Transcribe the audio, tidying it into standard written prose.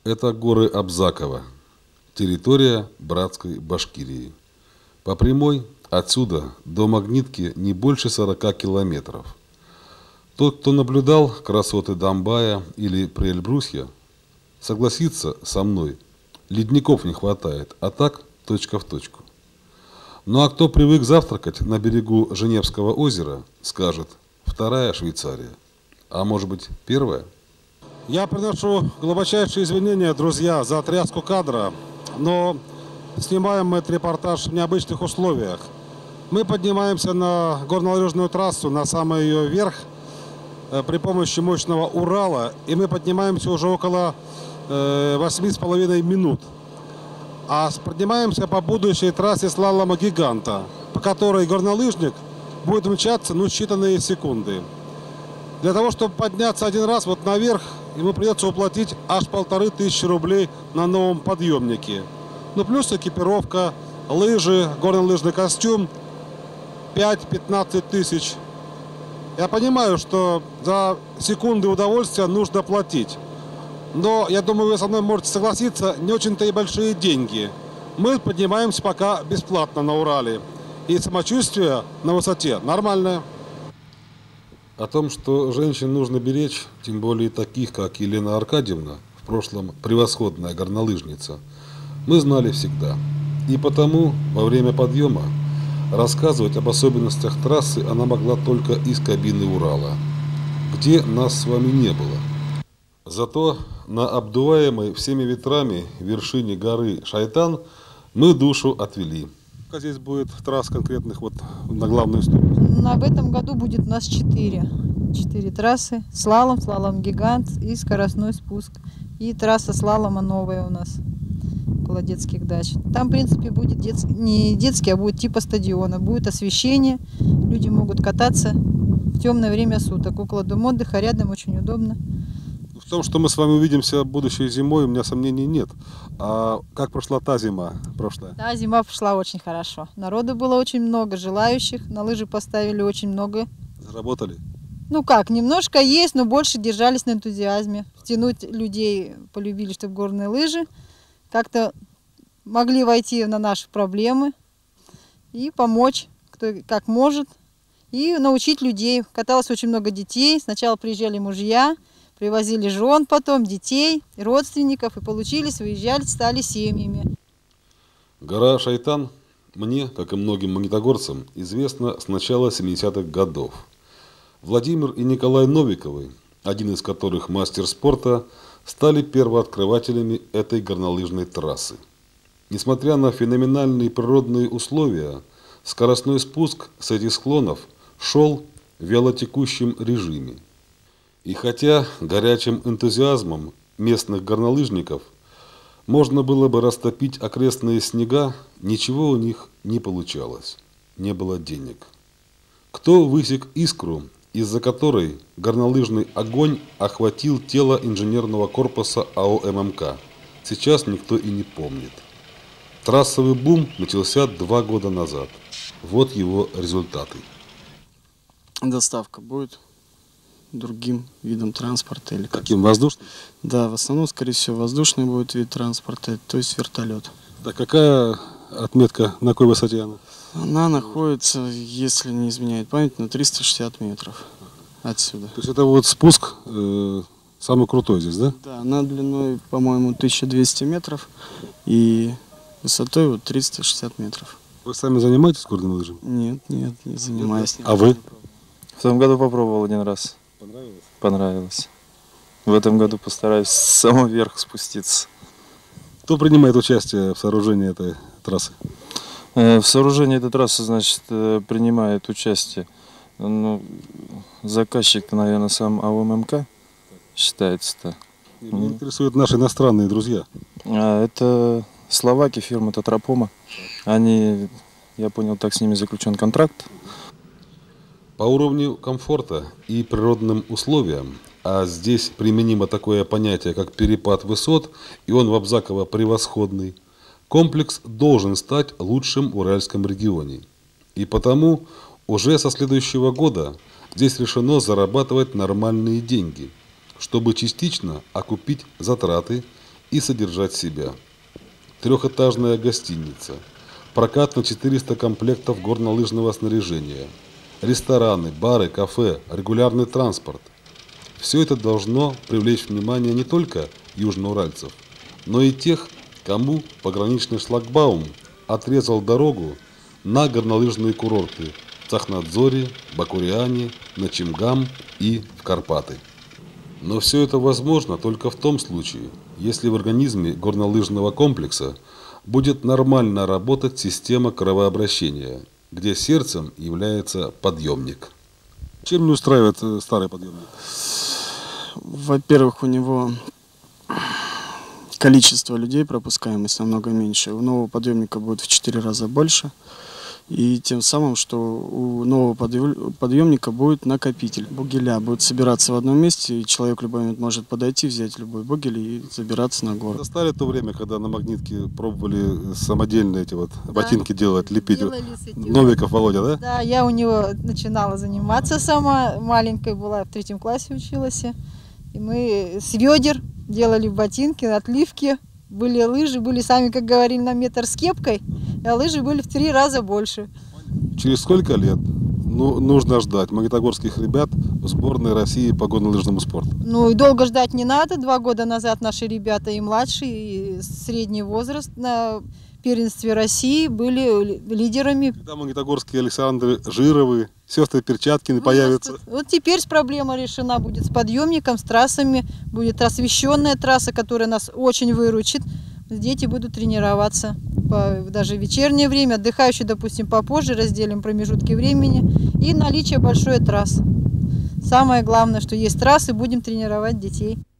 Это горы Абзаково, территория братской Башкирии. По прямой отсюда до Магнитки не больше 40 километров. Тот, кто наблюдал красоты Домбая или Приэльбрусья, согласится со мной, ледников не хватает, а так точка в точку. Ну а кто привык завтракать на берегу Женевского озера, скажет, вторая Швейцария, а может быть первая? Я приношу глубочайшие извинения, друзья, за тряску кадра, но снимаем мы этот репортаж в необычных условиях. Мы поднимаемся на горнолыжную трассу, на самый ее верх, при помощи мощного Урала, и мы поднимаемся уже около 8,5 минут. А поднимаемся по будущей трассе слалома гиганта, по которой горнолыжник будет мчаться, считанные секунды. Для того, чтобы подняться один раз вот наверх, ему придется уплатить аж 1500 рублей на новом подъемнике. Плюс экипировка, лыжи, горнолыжный костюм 5-15 тысяч. Я понимаю, что за секунды удовольствия нужно платить. Но, я думаю, вы со мной можете согласиться, не очень-то и большие деньги. Мы поднимаемся пока бесплатно на Урале. И самочувствие на высоте нормальное. О том, что женщин нужно беречь, тем более таких, как Елена Аркадьевна, в прошлом превосходная горнолыжница, мы знали всегда. И потому во время подъема рассказывать об особенностях трассы она могла только из кабины Урала, где нас с вами не было. Зато на обдуваемой всеми ветрами вершине горы Шайтан мы душу отвели. Здесь будет трасс конкретных на главную сторону. В этом году будет у нас 4 трассы. Слалом гигант и скоростной спуск. И трасса слалома новая у нас около детских дач. Там, в принципе, будет не детский, а будет типа стадиона. Будет освещение. Люди могут кататься в темное время суток. Около дома отдыха, рядом очень удобно. В том, что мы с вами увидимся будущей зимой, у меня сомнений нет. А как прошла та зима прошлая? Да, зима прошла очень хорошо. Народу было очень много, желающих. На лыжи поставили очень много. Заработали? Немножко есть, но больше держались на энтузиазме. Втянуть людей полюбили, чтобы горные лыжи. Как-то могли войти на наши проблемы и помочь, кто как может. И научить людей. Каталось очень много детей. Сначала приезжали мужья, привозили жен потом, детей, родственников, и получились, выезжали, стали семьями. Гора Шайтан мне, как и многим магнитогорцам, известна с начала 70-х годов. Владимир и Николай Новиковы, один из которых мастер спорта, стали первооткрывателями этой горнолыжной трассы. Несмотря на феноменальные природные условия, скоростной спуск с этих склонов шел в вялотекущем режиме. И хотя горячим энтузиазмом местных горнолыжников можно было бы растопить окрестные снега, ничего у них не получалось, не было денег. Кто высек искру, из-за которой горнолыжный огонь охватил тело инженерного корпуса АО ММК, сейчас никто и не помнит. Трассовый бум начался 2 года назад. Вот его результаты. Доставка будет другим видом транспорта или Каким, воздушным? Да, в основном, скорее всего, воздушный будет вид транспорта, то есть вертолет. Да, какая отметка, на какой высоте она? Она находится, если не изменяет память, на 360 метров отсюда. То есть это спуск самый крутой здесь, да? Да, она длиной, по-моему, 1200 метров и высотой 360 метров. Вы сами занимаетесь горными лыжами? Нет, не занимаюсь. А вы? В том году попробовал один раз. Понравилось? Понравилось. В этом году постараюсь с самого верха спуститься. Кто принимает участие в сооружении этой трассы? В сооружении этой трассы, принимает участие заказчик-то, наверное, сам АО ММК считается-то. Меня интересуют наши иностранные друзья. Это словаки, фирма Татрапома. Они, я понял, так с ними заключен контракт. По уровню комфорта и природным условиям, а здесь применимо такое понятие, как перепад высот, и он в Абзаково превосходный, комплекс должен стать лучшим в Уральском регионе. И потому уже со следующего года здесь решено зарабатывать нормальные деньги, чтобы частично окупить затраты и содержать себя. Трехэтажная гостиница, прокат на 400 комплектов горнолыжного снаряжения, рестораны, бары, кафе, регулярный транспорт. Все это должно привлечь внимание не только южноуральцев, но и тех, кому пограничный шлагбаум отрезал дорогу на горнолыжные курорты в Цахнадзоре, Бакуриане, Начимгам и в Карпаты. Но все это возможно только в том случае, если в организме горнолыжного комплекса будет нормально работать система кровообращения, где сердцем является подъемник. Чем не устраивает старый подъемник? Во-первых, у него количество людей, пропускаемость намного меньше. У нового подъемника будет в 4 раза больше. И тем самым, что у нового подъемника будет накопитель. Бугеля будут собираться в одном месте, и человек в любой момент может подойти, взять любой бугель и забираться на гору. Застали то время, когда на магнитке пробовали самодельные эти вот ботинки делать, лепить. Новиков Володя, да? Да, я у него начинала заниматься сама, маленькой была, в 3 классе училась. И мы с ведер делали ботинки, отливки. Были лыжи, были сами, как говорили, на метр с кепкой, а лыжи были в 3 раза больше. Через сколько лет нужно ждать магнитогорских ребят в сборной России по горнолыжному спорту? Ну и долго ждать не надо. 2 года назад наши ребята и младший, и средний возраст на первенстве России были лидерами. Когда магнитогорские Александры Жировы, сестры Перчаткины появятся? Вот теперь проблема решена будет с подъемником, с трассами. Будет освещенная трасса, которая нас очень выручит. Дети будут тренироваться даже в вечернее время. Отдыхающие, допустим, попозже, разделим промежутки времени. И наличие большой трассы. Самое главное, что есть трассы, будем тренировать детей.